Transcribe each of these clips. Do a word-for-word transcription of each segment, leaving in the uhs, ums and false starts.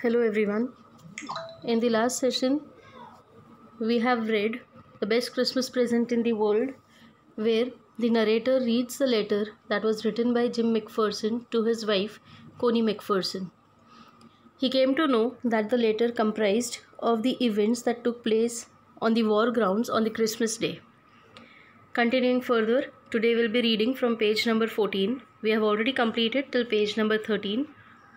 Hello everyone. In the last session, we have read The Best Christmas Present in the World, where the narrator reads the letter that was written by Jim McPherson to his wife, Connie McPherson. He came to know that the letter comprised of the events that took place on the war grounds on the Christmas day. Continuing further, today we'll be reading from page number fourteen. We have already completed till page number thirteen.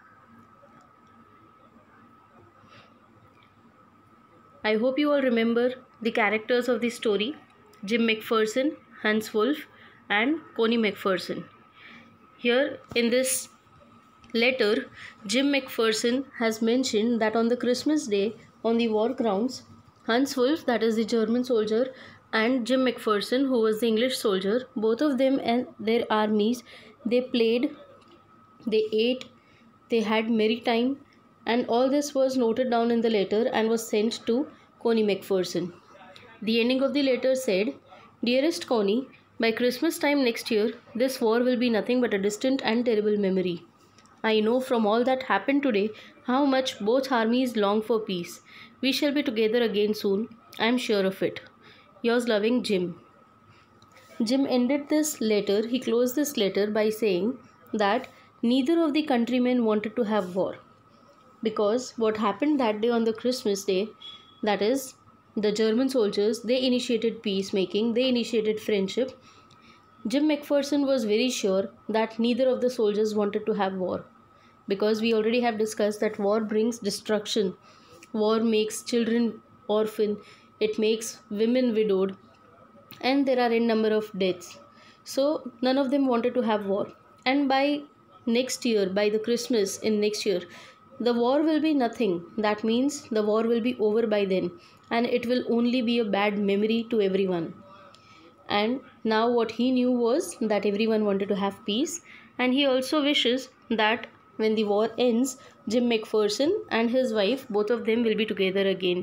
I hope you all remember the characters of the story: Jim McPherson, Hans Wolf, and Connie McPherson. Here in this letter, Jim McPherson has mentioned that on the Christmas day on the war grounds, Hans Wolf, that is the German soldier, and Jim McPherson, who was the English soldier, both of them and their armies, they played, they ate, they had merry time, and all this was noted down in the letter and was sent to Connie McPherson. The ending of the letter said, "Dearest Connie, by Christmas time next year, this war will be nothing but a distant and terrible memory. I know from all that happened today how much both armies long for peace. We shall be together again soon, I am sure of it. Yours loving, Jim." Jim ended this letter, he closed this letter by saying that neither of the countrymen wanted to have war. Because what happened that day on the Christmas day, that is, the German soldiers, they initiated peacemaking, they initiated friendship. Jim McPherson was very sure that neither of the soldiers wanted to have war. Because we already have discussed that war brings destruction. War makes children orphan, it makes women widowed, and there are a number of deaths. So none of them wanted to have war. And by next year, by the Christmas in next year, the war will be nothing. That means the war will be over by then, and it will only be a bad memory to everyone. And now what he knew was that everyone wanted to have peace, and he also wishes that when the war ends, Jim McPherson and his wife, both of them will be together again.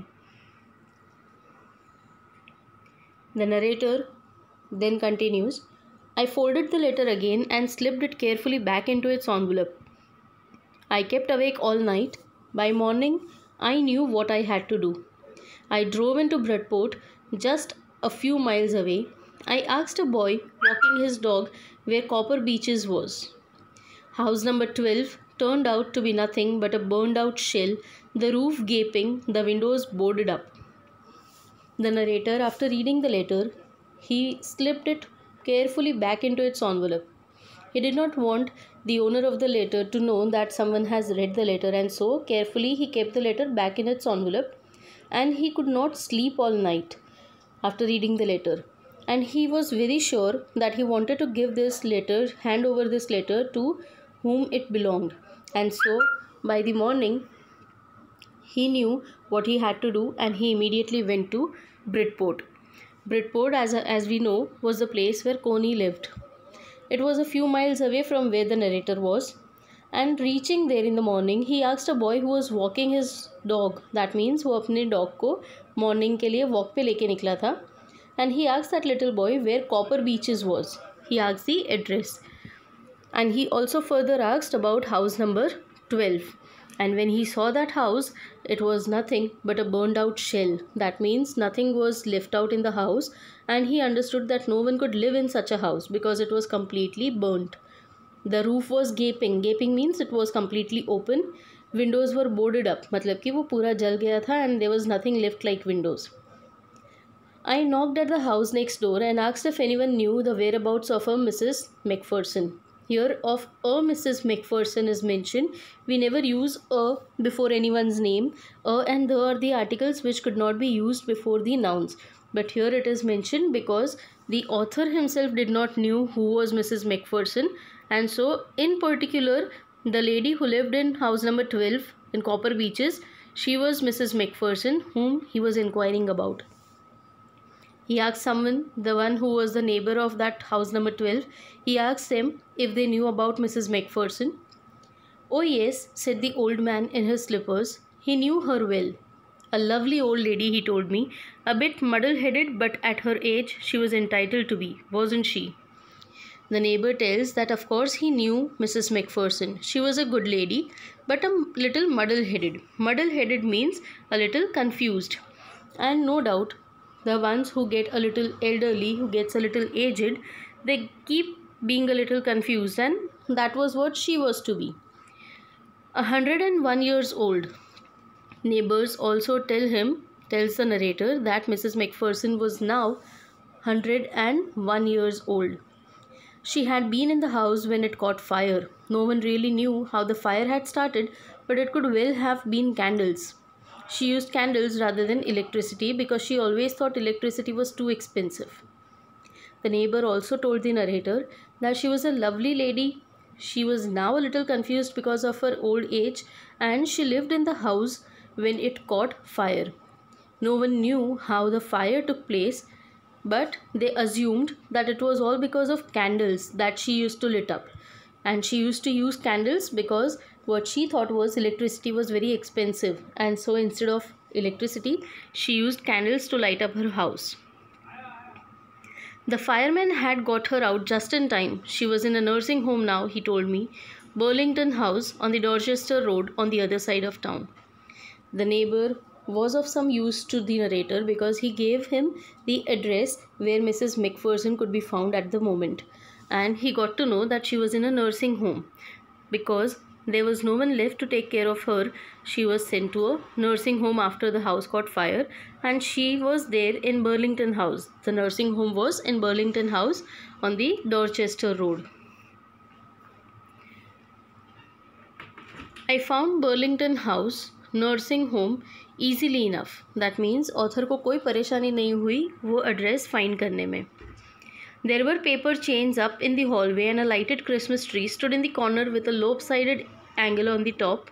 The narrator then continues, "I folded the letter again and slipped it carefully back into its envelope. I kept awake all night. By morning, I knew what I had to do. I drove into Bridport, just a few miles away. I asked a boy walking his dog where Copper Beeches was. House number twelve turned out to be nothing but a burned out shell, the roof gaping, the windows boarded up." The narrator, after reading the letter, he slipped it carefully back into its envelope. He did not want the owner of the letter to know that someone has read the letter, and so carefully he kept the letter back in its envelope, and he could not sleep all night after reading the letter. And he was very sure that he wanted to give this letter, hand over this letter to whom it belonged. And so by the morning, he knew what he had to do, and he immediately went to Bridport. Bridport, as, as we know, was the place where Connie lived. It was a few miles away from where the narrator was, and reaching there in the morning, he asked a boy who was walking his dog, that means वो अपने dog को morning के लिए walk पे लेके निकला था, and he asked that little boy where Copper Beeches was. He asked the address, and he also further asked about house number twelve. And when he saw that house, it was nothing but a burned out shell. That means nothing was left out in the house, and he understood that no one could live in such a house because it was completely burnt. The roof was gaping. Gaping means it was completely open. Windows were boarded up. मतलब कि वो पूरा जल गया था, and there was nothing left like windows. I knocked at the house next door and asked if anyone knew the whereabouts of a Missus McPherson. Here of a Missus McPherson is mentioned. We never use a before anyone's name. A and the are the articles which could not be used before the nouns. But here it is mentioned because the author himself did not know who was Missus McPherson. And so in particular, the lady who lived in house number twelve in Copper Beeches, she was Missus McPherson, whom he was inquiring about. He asked someone, the one who was the neighbor of that house number twelve, he asked them if they knew about Missus McPherson. "Oh yes," said the old man in his slippers. He knew her well. "A lovely old lady," he told me. "A bit muddle-headed, but at her age she was entitled to be, wasn't she?" The neighbor tells that of course he knew Missus McPherson. She was a good lady, but a little muddle-headed. Muddle-headed means a little confused. And no doubt, the ones who get a little elderly, who gets a little aged, they keep being a little confused, and that was what she was to be. A hundred and one years old. Neighbors also tell him, tells the narrator, that Missus McPherson was now hundred and one years old. She had been in the house when it caught fire. No one really knew how the fire had started, but it could well have been candles. She used candles rather than electricity because she always thought electricity was too expensive. The neighbor also told the narrator that she was a lovely lady. She was now a little confused because of her old age, and she lived in the house when it caught fire. No one knew how the fire took place, but they assumed that it was all because of candles that she used to lit up. And she used to use candles because what she thought was electricity was very expensive, and so instead of electricity, she used candles to light up her house. The fireman had got her out just in time. She was in a nursing home now, he told me. Burlington House on the Dorchester Road on the other side of town. The neighbor was of some use to the narrator because he gave him the address where Missus McPherson could be found at the moment, and he got to know that she was in a nursing home. Because there was no one left to take care of her, she was sent to a nursing home after the house caught fire, and she was there in Burlington House. The nursing home was in Burlington House on the Dorchester Road. I found Burlington House nursing home easily enough. That means author को कोई परेशानी नहीं हुई वो address find करने में. There were paper chains up in the hallway, and a lighted Christmas tree stood in the corner with a lopsided angle on the top.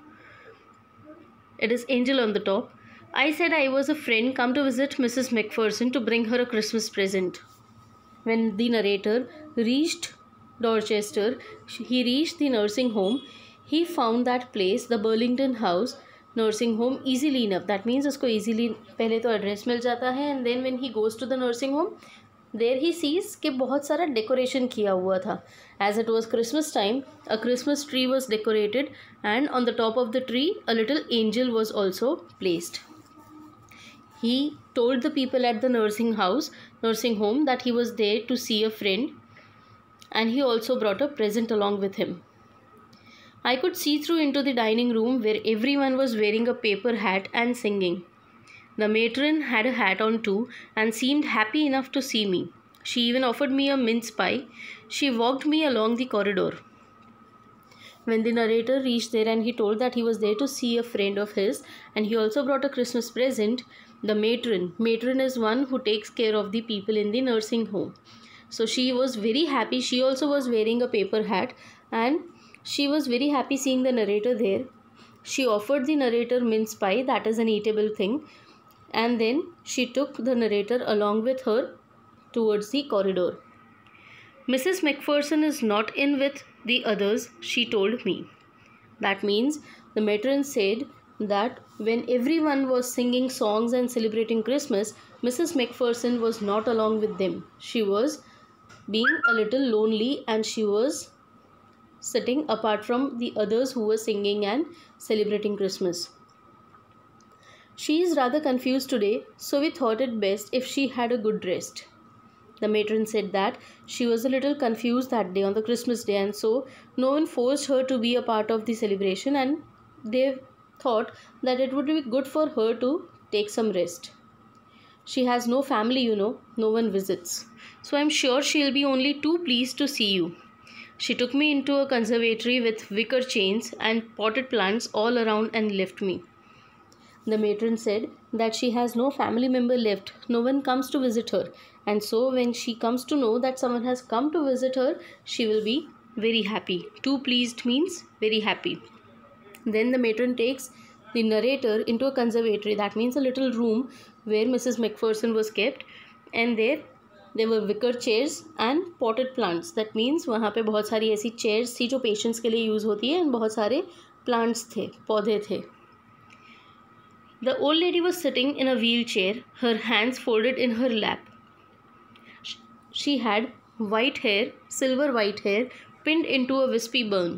It is angel on the top. I said I was a friend come to visit Missus McPherson to bring her a Christmas present. When the narrator reached Dorchester, he reached the nursing home. He found that place, the Burlington House nursing home, easily enough. That means उसको easily पहले तो address मिल जाता है, and then when he goes to the nursing home, there he sees कि बहुत सारा decoration किया हुआ था. As it was Christmas time, a Christmas tree was decorated, and on the top of the tree, a little angel was also placed. He told the people at the nursing house, nursing home, that he was there to see a friend, and he also brought a present along with him. I could see through into the dining room where everyone was wearing a paper hat and singing. The matron had a hat on too and seemed happy enough to see me. She even offered me a mince pie. She walked me along the corridor. When the narrator reached there and he told that he was there to see a friend of his and he also brought a Christmas present, the matron, matron is one who takes care of the people in the nursing home. So she was very happy. She also was wearing a paper hat and she was very happy seeing the narrator there. She offered the narrator mince pie, that is an eatable thing, and then she took the narrator along with her towards the corridor. Missus McPherson is not in with the others, she told me. That means the matron said that when everyone was singing songs and celebrating Christmas, Missus McPherson was not along with them. She was being a little lonely and she was sitting apart from the others who were singing and celebrating Christmas. She is rather confused today, so we thought it best if she had a good rest. The matron said that she was a little confused that day on the Christmas day, and so no one forced her to be a part of the celebration, and they thought that it would be good for her to take some rest. She has no family, you know, no one visits. So I'm sure she'll be only too pleased to see you. She took me into a conservatory with wicker chains and potted plants all around and left me. The matron said that she has no family member left. No one comes to visit her. And so when she comes to know that someone has come to visit her, she will be very happy. Too pleased means very happy. Then the matron takes the narrator into a conservatory. That means a little room where Missus McPherson was kept. And there There were wicker chairs and potted plants. That means वहाँ पे बहुत सारी ऐसी chairs थी जो patients के लिए use होती है and बहुत सारे plants थे, पौधे थे. The old lady was sitting in a wheelchair, her hands folded in her lap. She had white hair, silver white hair, pinned into a wispy bun.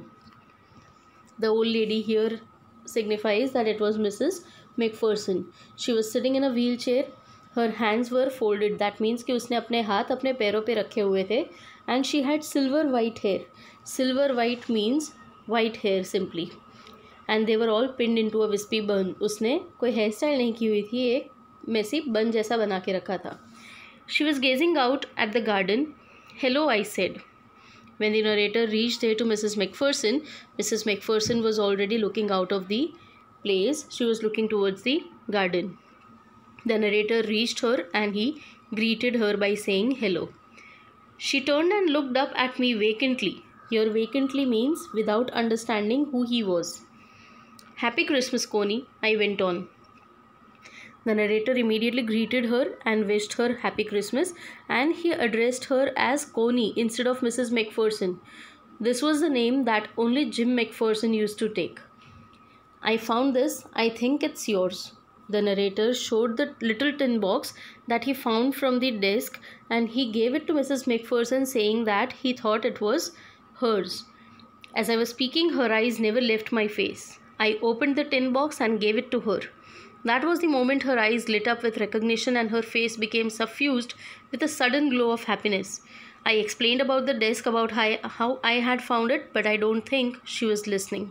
The old lady here signifies that it was Missus McPherson. She was sitting in a wheelchair. Her hands were folded. That means कि उसने अपने हाथ अपने पैरों पे रखे हुए थे. And she had silver white hair. Silver white means white hair simply. And they were all pinned into a wispy bun. उसने कोई हेयर स्टाइल नहीं की हुई थी, एक मेसी बन जैसा बना के रखा था. She was gazing out at the garden. Hello, I said. When the narrator reached there to Missus McPherson, Missus McPherson was already looking out of the place. She was looking towards the garden. The narrator reached her and he greeted her by saying hello. She turned and looked up at me vacantly. Here vacantly means without understanding who he was. Happy Christmas, Connie, I went on. The narrator immediately greeted her and wished her Happy Christmas, and he addressed her as Connie instead of Missus McPherson. This was the name that only Jim McPherson used to take. I found this. I think it's yours. The narrator showed the little tin box that he found from the desk, and he gave it to Missus McPherson, saying that he thought it was hers. As I was speaking, her eyes never left my face. I opened the tin box and gave it to her. That was the moment her eyes lit up with recognition and her face became suffused with a sudden glow of happiness. I explained about the desk, about how I had found it, but I don't think she was listening.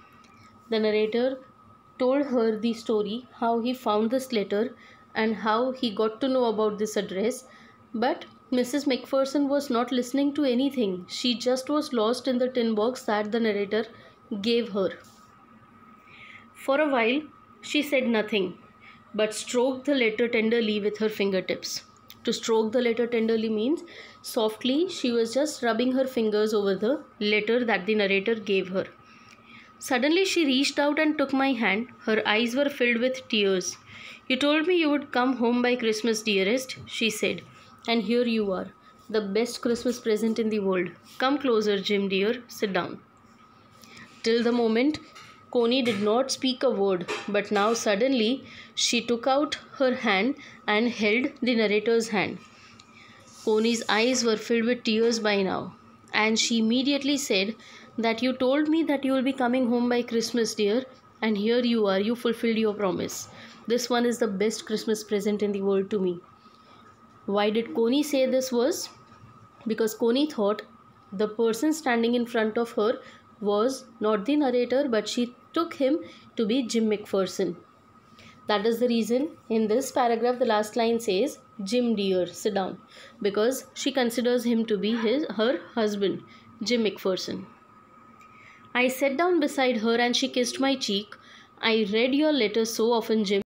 The narrator told her the story, how he found this letter and how he got to know about this address, but Missus McPherson was not listening to anything. She just was lost in the tin box that the narrator gave her. For a while, she said nothing, but stroked the letter tenderly with her fingertips. To stroke the letter tenderly means softly. She was just rubbing her fingers over the letter that the narrator gave her. Suddenly she reached out and took my hand. Her eyes were filled with tears. You told me you would come home by Christmas, dearest, she said. And here you are, the best Christmas present in the world. Come closer, Jim dear, sit down. Till the moment, Connie did not speak a word, but now suddenly she took out her hand and held the narrator's hand. Connie's eyes were filled with tears by now, and she immediately said that you told me that you will be coming home by Christmas, dear, and here you are, you fulfilled your promise. This one is the best Christmas present in the world to me. Why did Connie say this was? Because Connie thought the person standing in front of her was not the narrator, but she took him to be Jim McPherson. That is the reason in this paragraph the last line says, Jim dear, sit down, because she considers him to be his her husband, Jim McPherson. I sat down beside her and she kissed my cheek. I read your letter so often, Jim.